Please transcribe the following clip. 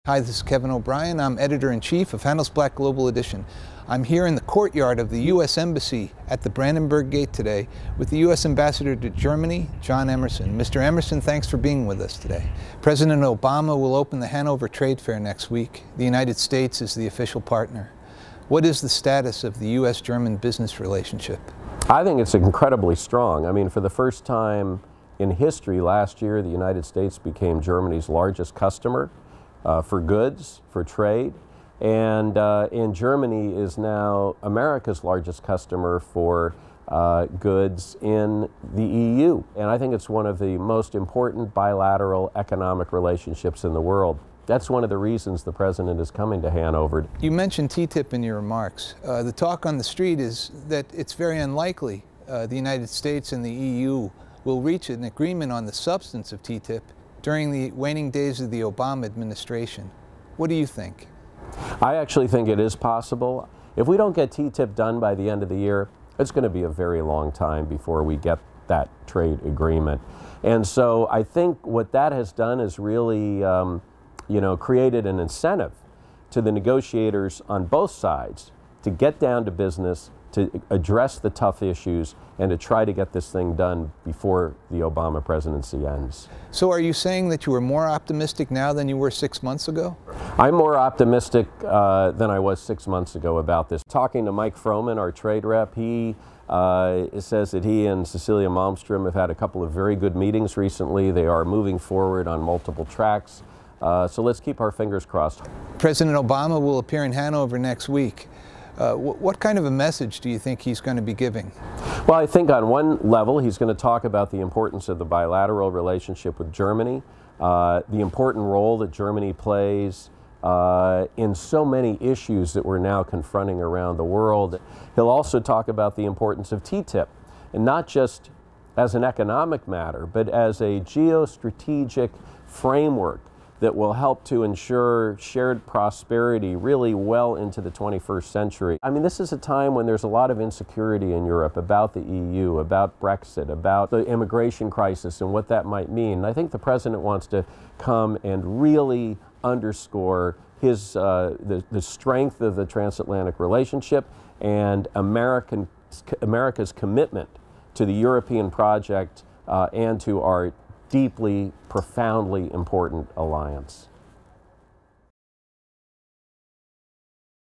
Hi, this is Kevin O'Brien. I'm editor-in-chief of Handelsblatt Global Edition. I'm here in the courtyard of the U.S. Embassy at the Brandenburg Gate today with the U.S. Ambassador to Germany, John Emerson. Mr. Emerson, thanks for being with us today. President Obama will open the Hanover Trade Fair next week. The United States is the official partner. What is the status of the U.S.-German business relationship? I think it's incredibly strong. I mean, for the first time in history last year, the United States became Germany's largest customer for goods, for trade, and Germany is now America's largest customer for goods in the EU. And I think it's one of the most important bilateral economic relationships in the world. That's one of the reasons the President is coming to Hanover. You mentioned TTIP in your remarks. The talk on the street is that it's very unlikely the United States and the EU will reach an agreement on the substance of TTIP during the waning days of the Obama administration. What do you think? I actually think it is possible. If we don't get TTIP done by the end of the year, it's going to be a very long time before we get that trade agreement. And so I think what that has done is really created an incentive to the negotiators on both sides to get down to business, to address the tough issues, and to try to get this thing done before the Obama presidency ends. So are you saying that you are more optimistic now than you were 6 months ago? I'm more optimistic than I was 6 months ago about this. Talking to Mike Froman, our trade rep, he says that he and Cecilia Malmstrom have had a couple of very good meetings recently. They are moving forward on multiple tracks. So let's keep our fingers crossed. President Obama will appear in Hanover next week. What kind of a message do you think he's going to be giving? Well, I think on one level he's going to talk about the importance of the bilateral relationship with Germany, the important role that Germany plays in so many issues that we're now confronting around the world. He'll also talk about the importance of TTIP, and not just as an economic matter, but as a geostrategic framework that will help to ensure shared prosperity really well into the 21st century. I mean, this is a time when there's a lot of insecurity in Europe about the EU, about Brexit, about the immigration crisis and what that might mean. And I think the President wants to come and really underscore his, the strength of the transatlantic relationship and America's commitment to the European project and to our deeply, profoundly important alliance.